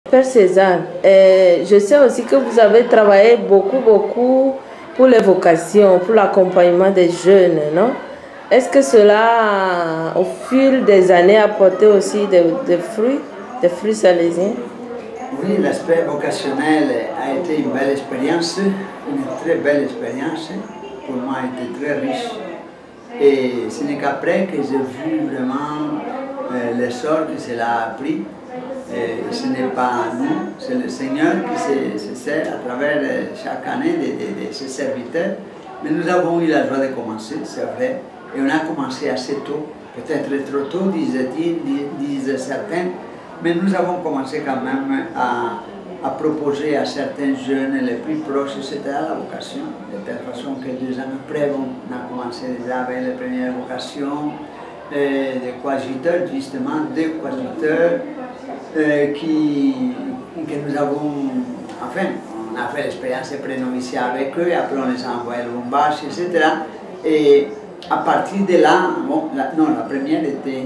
Père César, je sais aussi que vous avez travaillé beaucoup pour les vocations, pour l'accompagnement des jeunes, non? Est-ce que cela, au fil des années, a apporté aussi des fruits salésiens? Oui, l'aspect vocationnel a été une belle expérience, une très belle expérience. Pour moi, a été très riche. Et ce n'est qu'après que j'ai vu vraiment l'essor que cela a pris. Et ce n'est pas nous, c'est le Seigneur qui se sert à travers chaque année de ses serviteurs. Mais nous avons eu la joie de commencer, c'est vrai. Et on a commencé assez tôt, peut-être trop tôt, disent certains. Mais nous avons commencé quand même à proposer à certains jeunes les plus proches, c'était à la vocation, de telle façon que 2 ans après, on a commencé déjà avec les premières vocations, des coadjuteurs, justement, 2 coadjuteurs que nous avons, enfin, on a fait l'expérience de pré-noviciat avec eux, après on les a envoyés à Lubumbashi, etc. Et à partir de là, bon, la première était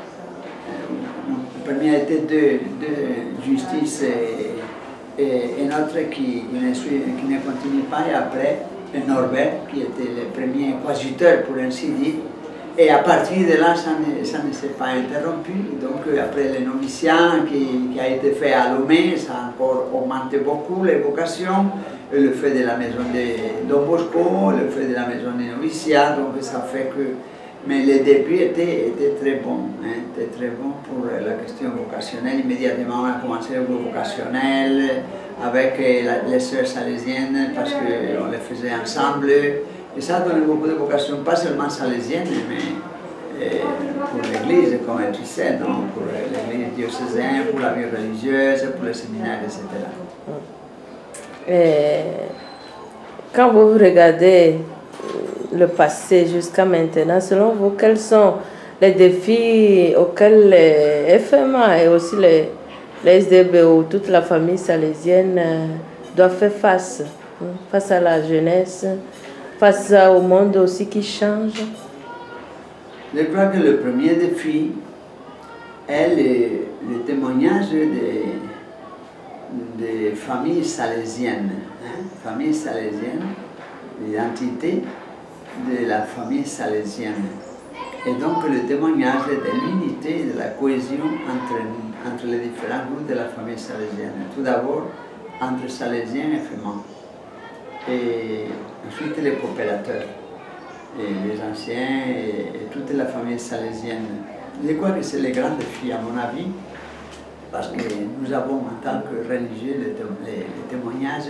de justice et une autre qui ne continue pas, et après Norbert qui était le premier coadjuteur pour ainsi dire. Et à partir de là, ça ne s'est pas interrompu. Donc après le noviciat qui a été fait à Lomé, ça a encore augmenté beaucoup les vocations, le fait de la maison de Don Bosco, le fait de la maison des noviciats, donc ça fait que... Mais le début était très bon, hein, était très bon pour la question vocationnelle. Immédiatement, on a commencé le groupe vocationnel avec les sœurs salésiennes parce qu'on les faisait ensemble. Et ça a donné beaucoup de vocations, pas seulement salésiennes, mais pour l'église, comme tu sais, non? Pour l'église diocésaine, pour la vie religieuse, pour les séminaires, etc. Et quand vous regardez le passé jusqu'à maintenant, selon vous, quels sont les défis auxquels les FMA et aussi les SDB ou toute la famille salésienne doivent faire face à la jeunesse, face au monde aussi qui change? Je crois que le premier défi est le témoignage des familles salésiennes, hein? Familles salésiennes, l'identité de la famille salésienne. Et donc le témoignage de l'unité et de la cohésion entre les différents groupes de la famille salésienne. Tout d'abord entre salésiens et flamands. Et ensuite les coopérateurs, et les anciens et toute la famille salésienne. Je crois que c'est le grand défi à mon avis, parce que nous avons en tant que religieux les témoignages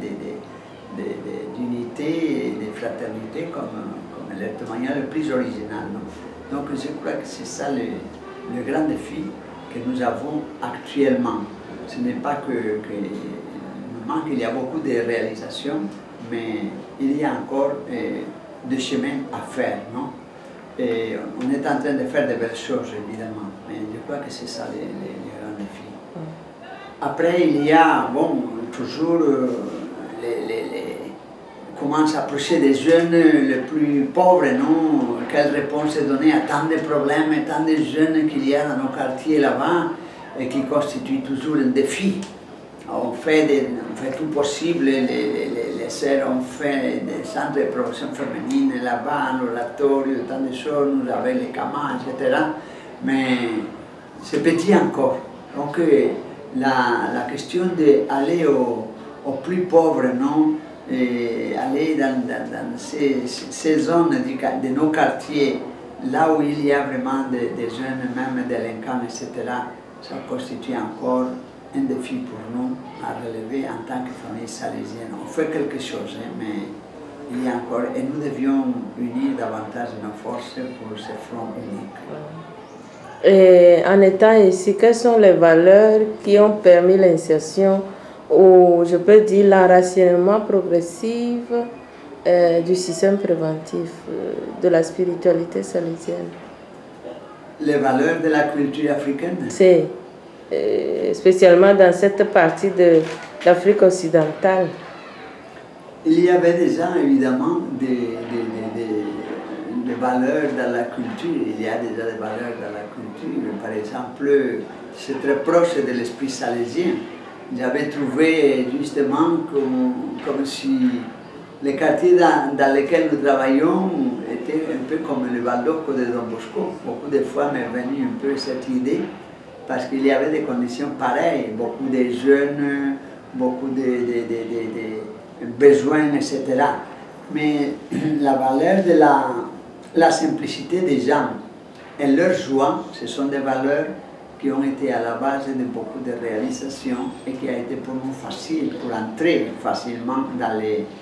d'unité et de fraternité comme le témoignage le plus original. Non? Donc je crois que c'est ça le grand défi que nous avons actuellement. Ce n'est pas que nous manque, il y a beaucoup de réalisations, mais il y a encore des chemins à faire. Non? Et on est en train de faire de belles choses, évidemment, mais je crois que c'est ça les grands défis. Après, il y a, bon, toujours comment s'approcher des jeunes les plus pauvres, non? Quelle réponse donner à tant de problèmes et tant de jeunes qu'il y a dans nos quartiers là-bas et qui constituent toujours un défi. On fait tout possible, les sœurs ont fait des centres de promotion féminine là-bas, un oratoire, tant de choses, nous avons les camas, etc. Mais c'est petit encore. Donc la question d'aller aux plus pauvres, non? Et aller dans ces zones de nos quartiers, là où il y a vraiment des jeunes, même délinquants, etc., ça constitue encore un défi pour nous à relever en tant que famille salésienne. On fait quelque chose, hein, mais il y a encore, et nous devions unir davantage nos forces pour ce front unique. Et en étant ici, quelles sont les valeurs qui ont permis l'insertion ou, je peux dire, l'enracinement progressif du système préventif de la spiritualité salésienne? Les valeurs de la culture africaine? C'est spécialement dans cette partie de l'Afrique occidentale. Il y avait déjà évidemment des valeurs dans la culture, il y a déjà des valeurs dans la culture. Par exemple, c'est très proche de l'esprit salésien. j'avais trouvé justement comme si les quartiers dans lesquels nous travaillons étaient un peu comme le Val d'Occo de Don Bosco. Beaucoup de fois m'est venue un peu cette idée, parce qu'il y avait des conditions pareilles, beaucoup de jeunes, beaucoup de besoins, etc. Mais la valeur de la simplicité des gens et leur joie, ce sont des valeurs qui ont été à la base de beaucoup de réalisations et qui a été pour nous facile, pour entrer facilement dans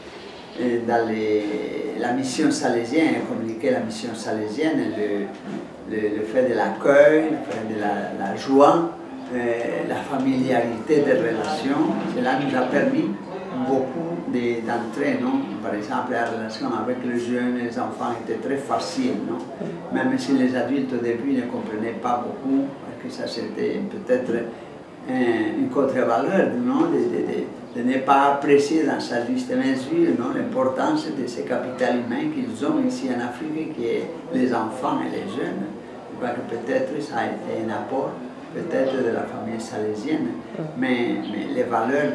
la mission salésienne, communiquer la mission salésienne, le fait de l'accueil, le fait de la joie, la familiarité des relations. Cela nous a permis beaucoup d'entrer, non? Par exemple, la relation avec les jeunes et les enfants était très facile, non? Même si les adultes au début ne comprenaient pas beaucoup, parce que ça c'était peut-être une contre-valeur, non? De ne pas apprécier dans sa juste mesure, non? L'importance de ce capital humain qu'ils ont ici en Afrique, qui est les enfants et les jeunes. Je crois que peut-être ça a été un apport, peut-être de la famille salésienne, mais les valeurs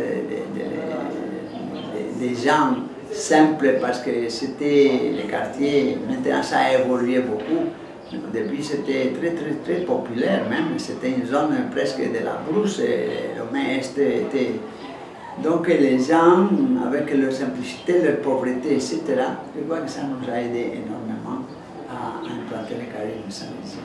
des gens simples, parce que c'était les quartiers, maintenant ça a évolué beaucoup. Au début c'était très populaire même, c'était une zone presque de la brousse, et le Est était... Donc les gens, avec leur simplicité, leur pauvreté, etc., je crois que ça nous a aidé énormément à implanter les Caraïbes salésiennes.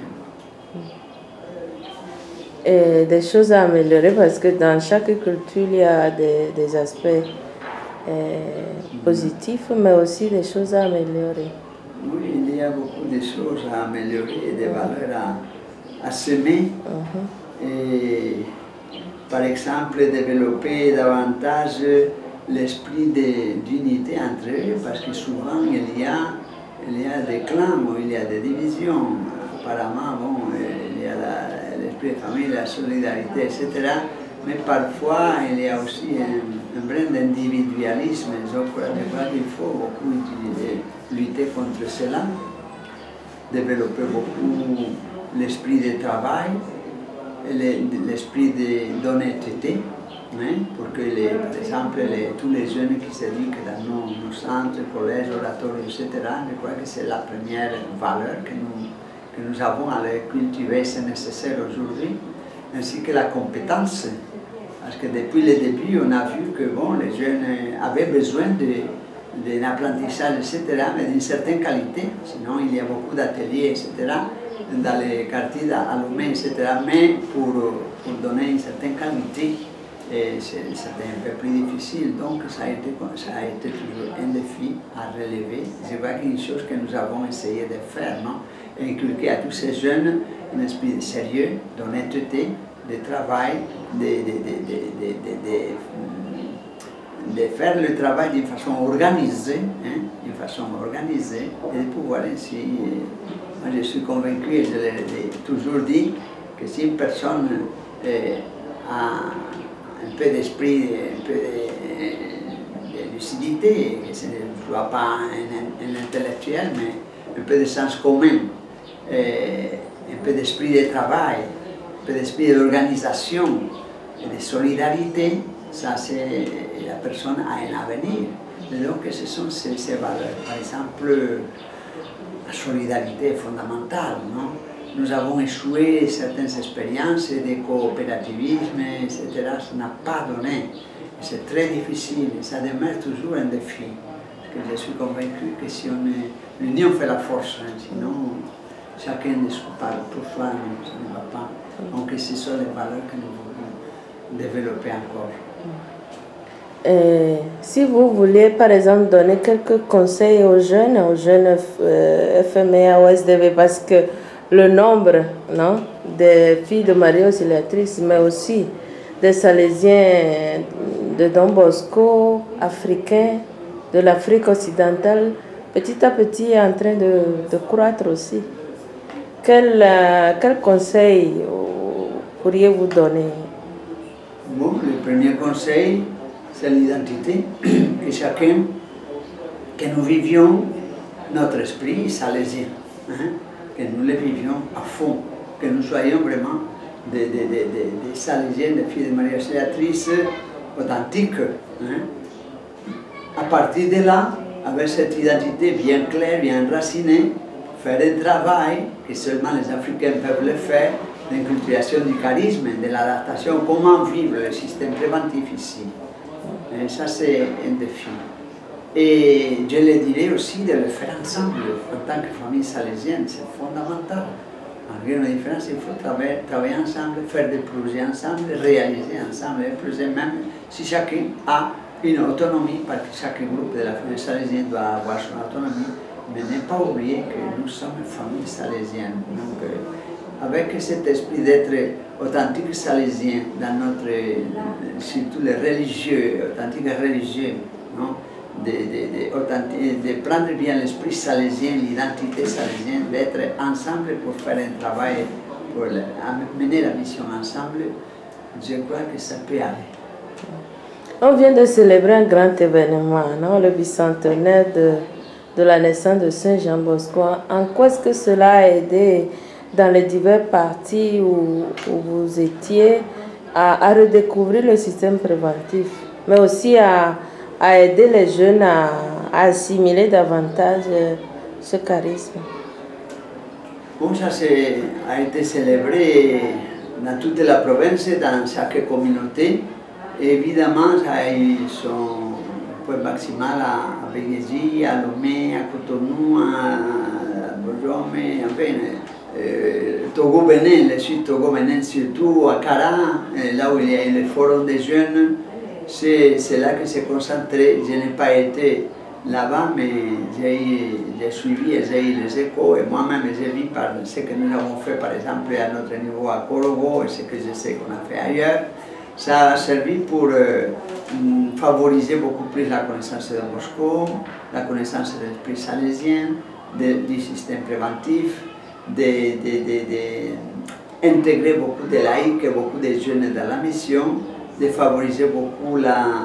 Et des choses à améliorer, parce que dans chaque culture, il y a des aspects positifs, mais aussi des choses à améliorer. Oui, il y a beaucoup de choses à améliorer, des valeurs à semer. Et, par exemple, développer davantage l'esprit d'unité entre eux, parce que souvent il y a des clans, il y a des divisions. Apparemment, bon, il y a l'esprit de famille, la solidarité, etc. Mais parfois, il y a aussi un brin d'individualisme. Je crois qu'il faut beaucoup lutter contre cela, développer beaucoup l'esprit de travail, l'esprit d'honnêteté, hein, pour que, par exemple, tous les jeunes qui s'éduquent dans nos centres, collèges, oratoires, etc., je crois que c'est la première valeur que nous avons à les cultiver, c'est nécessaire aujourd'hui, ainsi que la compétence. Parce que depuis le début, on a vu que bon, les jeunes avaient besoin d'un apprentissage, etc., mais d'une certaine qualité. Sinon, il y a beaucoup d'ateliers, etc., dans les quartiers à Lomé, etc., mais pour donner une certaine qualité, c'était un peu plus difficile. Donc, ça a été toujours un défi à relever. C'est vrai qu'une chose que nous avons essayé de faire, non? Inculquer à tous ces jeunes un esprit de sérieux, d'honnêteté, de travail, de faire le travail d'une façon organisée, hein, et de pouvoir ainsi... Moi, je suis convaincu, et je l'ai toujours dit, que si une personne a un peu d'esprit, un peu de lucidité, que ce ne soit pas un intellectuel, mais un peu de sens commun, un peu d'esprit de travail, un peu d'esprit d'organisation et de solidarité, ça c'est la personne a un avenir. Et donc ce sont ces valeurs. Par exemple, la solidarité est fondamentale, non? Nous avons échoué certaines expériences de coopérativisme, etc. Ça n'a pas donné. C'est très difficile, ça demeure toujours un défi. Parce que je suis convaincu que si l'union fait la force, hein, sinon chacun parle pour soi, ça ne va pas. Donc ce sont les valeurs que nous voulons développer encore. Si vous voulez par exemple donner quelques conseils aux jeunes FMEA ou SDV, parce que le nombre, non, des filles de Marie Auxiliatrices, mais aussi des Salésiens de Don Bosco, africains, de l'Afrique occidentale, petit à petit est en train de croître aussi. Quel conseil pourriez-vous donner? Bon, le premier conseil, c'est l'identité, que chacun, que nous vivions notre esprit salésien, hein, que nous le vivions à fond, que nous soyons vraiment des Salésiennes, des filles de Marie Auxiliatrice authentiques. Hein. À partir de là, avec cette identité bien claire, bien enracinée, faire un travail que seulement les Africains peuvent le faire, l'inculturation du charisme, de l'adaptation, comment vivre le système préventif ici. Et ça, c'est un défi. Et je le dirais aussi de le faire ensemble, en tant que famille salésienne, c'est fondamental. Malgré nos différences, il faut travailler ensemble, faire des projets ensemble, réaliser ensemble les projets, même si chacun a une autonomie, parce que chaque groupe de la famille salésienne doit avoir son autonomie, mais ne pas oublier que nous sommes une famille salésienne. Donc, avec cet esprit d'être authentique salésien dans notre, surtout les religieux, authentiques religieux, non? De prendre bien l'esprit salésien, l'identité salésienne, d'être ensemble pour faire un travail, pour mener la mission ensemble, je crois que ça peut aller. On vient de célébrer un grand événement, non? Le bicentenaire de la naissance de Saint Jean Bosco. En quoi est-ce que cela a aidé dans les divers partis où vous étiez à redécouvrir le système préventif, mais aussi à aider les jeunes à assimiler davantage ce charisme? Bon, ça a été célébré dans toute la province, dans chaque communauté. Et évidemment, ça a eu son point maximal à Béguézi, à Lomé, à Cotonou, à Bojome, enfin, Togo-Bénin, le sud Togo-Bénin surtout, à Kara, là où il y a le forum des jeunes. C'est là que s'est concentré. Je n'ai pas été là-bas, mais j'ai suivi et j'ai eu les échos. Et moi-même, j'ai vu par ce que nous avons fait, par exemple, à notre niveau à Korogo et ce que je sais qu'on a fait ailleurs. Ça a servi pour favoriser beaucoup plus la connaissance de Bosco, la connaissance de l'esprit salésien, du système préventif, d'intégrer beaucoup de laïcs et beaucoup de jeunes dans la mission, de favoriser beaucoup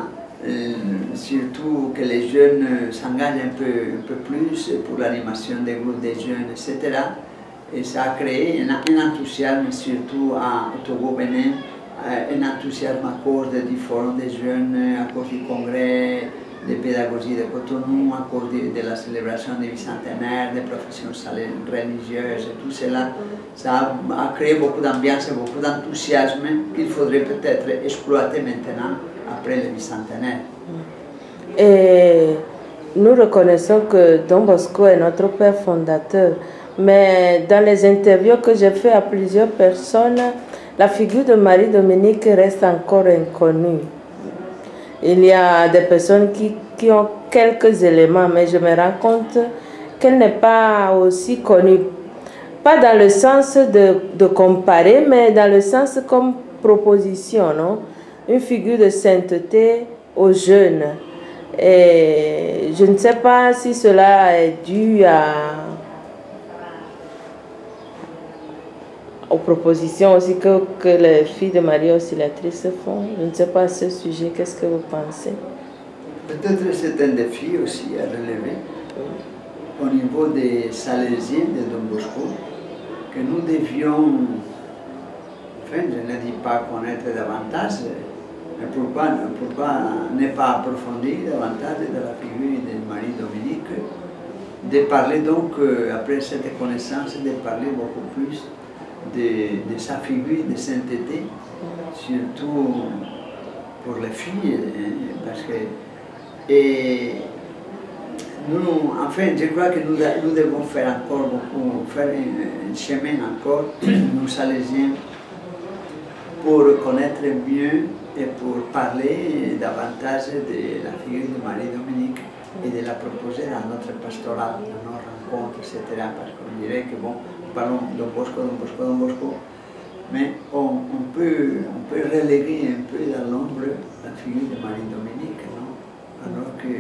surtout que les jeunes s'engagent un peu plus pour l'animation des groupes de jeunes, etc. Et ça a créé un enthousiasme surtout au Togo-Bénin, un enthousiasme à cause du forum des jeunes, à cause du congrès de pédagogie de Cotonou, à cause de la célébration du bicentenaire, des professions religieuses et tout cela. Ça a créé beaucoup d'ambiance et beaucoup d'enthousiasme qu'il faudrait peut-être exploiter maintenant après le bicentenaire. Et nous reconnaissons que Don Bosco est notre père fondateur, mais dans les interviews que j'ai faites à plusieurs personnes, la figure de Marie-Dominique reste encore inconnue. Il y a des personnes qui ont quelques éléments, mais je me rends compte qu'elle n'est pas aussi connue. Pas dans le sens de comparer, mais dans le sens comme proposition, non? Une figure de sainteté aux jeunes. Et je ne sais pas si cela est dû aux propositions aussi que les filles de Marie Auxiliatrice font. Je ne sais pas à ce sujet, qu'est-ce que vous pensez? Peut-être que c'est un défi aussi à relever au niveau des Salésiens de Don Bosco, que nous devions, enfin je ne dis pas connaître davantage, mais pourquoi ne pas approfondir davantage de la figure de Marie-Dominique, de parler donc, après cette connaissance, de parler beaucoup plus de sa figure de sainteté, surtout pour les filles, parce que nous, enfin, je crois que nous devons faire encore beaucoup, faire un chemin encore, nous Salésiens, pour connaître mieux et pour parler davantage de la figure de Marie-Dominique et de la proposer dans notre pastoral, dans nos rencontres, etc. Parce qu'on dirait que bon, parlons de Don Bosco, mais on peut reléguer un peu dans l'ombre la figure de Marie-Dominique, non? Alors que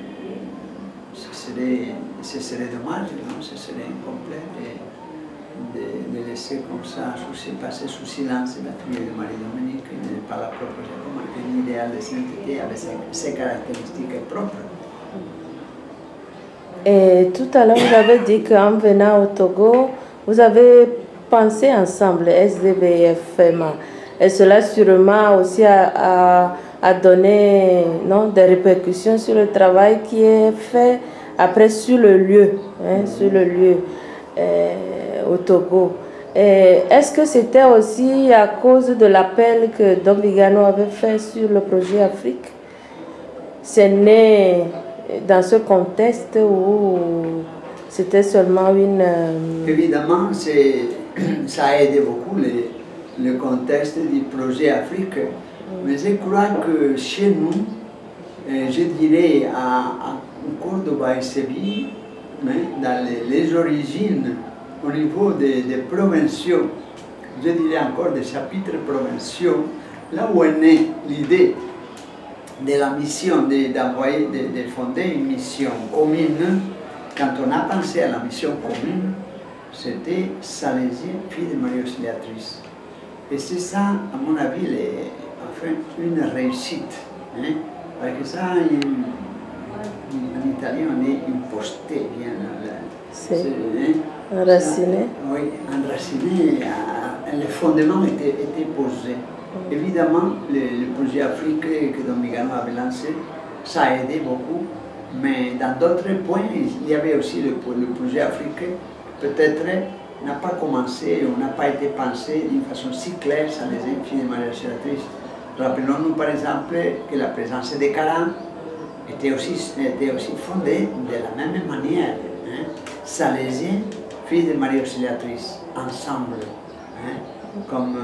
ce serait dommage, non? Ce serait incomplet de laisser comme ça passer sous silence la figure de Marie-Dominique, qui n'est pas la proposer comme un idéal de sainteté avec ses caractéristiques propres. Et tout à l'heure, vous avez dit qu'en venant au Togo, vous avez penser ensemble, SDB et FMA. Et cela sûrement aussi a donné non, des répercussions sur le travail qui est fait après sur le lieu, sur le lieu au Togo. Est-ce que c'était aussi à cause de l'appel que Dom Bigano avait fait sur le projet Afrique? C'est né dans ce contexte où c'était seulement une... Évidemment, ça a aidé beaucoup le contexte du projet Afrique. Mais je crois que chez nous, je dirais à Cordoba et Séville, dans les origines, au niveau des provinciaux, je dirais encore des chapitres provinciaux, là où est née l'idée de la mission de fonder une mission commune. Quand on a pensé à la mission commune, c'était Salésien, fille de Marie Auxiliatrice. Et c'est ça, à mon avis, enfin, une réussite. Parce que ça, en italien, on est imposté, bien. Enraciné. Oui, enraciné, le fondement était posé. Évidemment, le projet Afrique que Dom Bigano avait lancé, ça a aidé beaucoup, mais dans d'autres points, il y avait aussi le projet Afrique, peut-être n'a pas commencé ou n'a pas été pensé d'une façon si claire sans les filles de Marie Auxiliatrice. Rappelons-nous par exemple que la présence des Carans était aussi fondée de la même manière. Salésiens, filles de Marie Auxiliatrice, ensemble, comme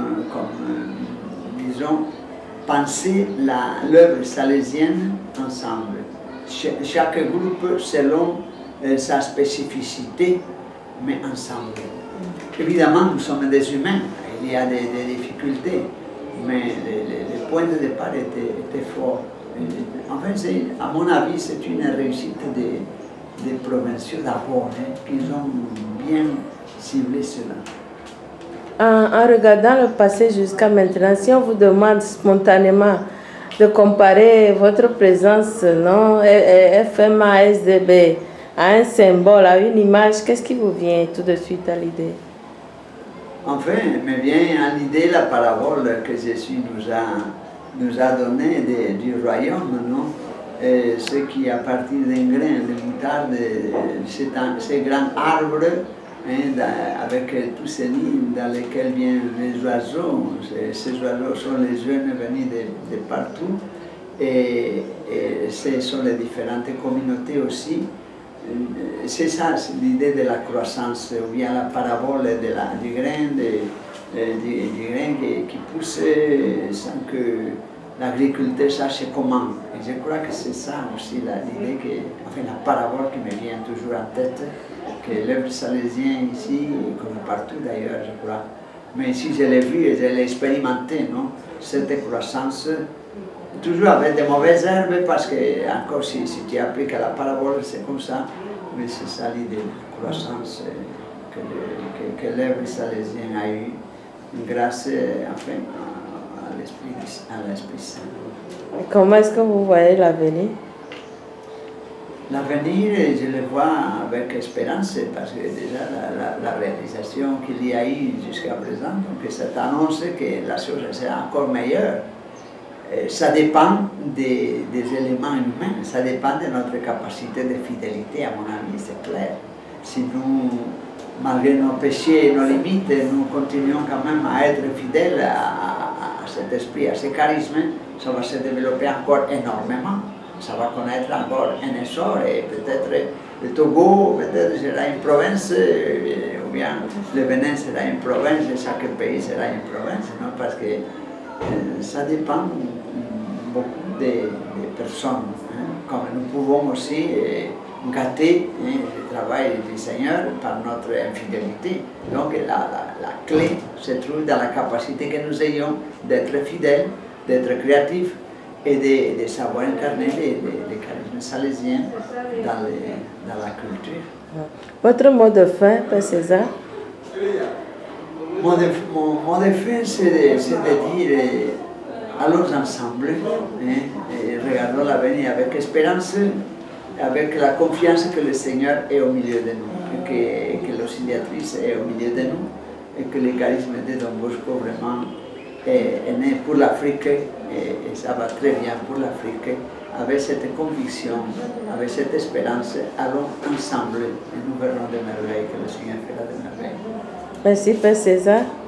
disons, penser l'œuvre salésienne ensemble. Chaque groupe selon sa spécificité, mais ensemble. Évidemment, nous sommes des humains, il y a des difficultés, mais le point de départ était fort. Enfin, à mon avis, c'est une réussite des provinciaux d'abord, qu'ils ont bien ciblé cela. En regardant le passé jusqu'à maintenant, si on vous demande spontanément de comparer votre présence, non, FMA, SDB, à un symbole, à une image, qu'est-ce qui vous vient tout de suite à l'idée? Enfin, me vient à l'idée la parabole que Jésus nous a donnée du royaume, non? Et ce qui, à partir d'un grain de moutarde, ces grands arbres, avec tous ces nids dans lesquels viennent les oiseaux. Ces oiseaux sont les jeunes venus de partout, et ce sont les différentes communautés aussi. C'est ça l'idée de la croissance, ou bien la parabole du grain, du grain qui pousse sans que l'agriculteur sache comment. Et je crois que c'est ça aussi l'idée, enfin la parabole qui me vient toujours en tête, que l'œuvre salésienne ici, comme partout d'ailleurs, je crois. Mais ici je l'ai vu et je l'ai expérimenté, non? Cette croissance, toujours avec de mauvaises herbes, parce que, encore si tu appliques à la parabole, c'est comme ça, mais c'est ça l'idée de croissance que l'œuvre salésienne a eu, grâce enfin, à l'Esprit Saint. Comment est-ce que vous voyez l'avenir? L'avenir, je le vois avec espérance, parce que déjà la réalisation qu'il y a eu jusqu'à présent, donc cette annonce que la chose sera encore meilleure, ça dépend des éléments humains, ça dépend de notre capacité de fidélité, à mon avis, c'est clair. Si nous, malgré nos péchés et nos limites, nous continuons quand même à être fidèles à cet esprit, à ce charisme, ça va se développer encore énormément. Ça va connaître encore un essor, et peut-être le Togo sera une province, ou bien le Bénin sera une province, et chaque pays sera une province, non? Parce que ça dépend beaucoup des personnes, comme nous pouvons aussi gâter le travail du Seigneur par notre infidélité. Donc la clé se trouve dans la capacité que nous ayons d'être fidèles, d'être créatifs, et de savoir incarner les charismes salésiens dans la culture. Votre mot de fin, Père César? Mon mot de fin, c'est de dire allons ensemble, et regardons l'avenir avec espérance, avec la confiance que le Seigneur est au milieu de nous, que l'auxiliatrice est au milieu de nous, et que le charisme de Don Bosco vraiment est né pour l'Afrique et ça va très bien pour l'Afrique. Avec cette conviction, avec cette espérance, allons ensemble et nous verrons des merveilles, que le Seigneur fera des merveilles. Merci Père César.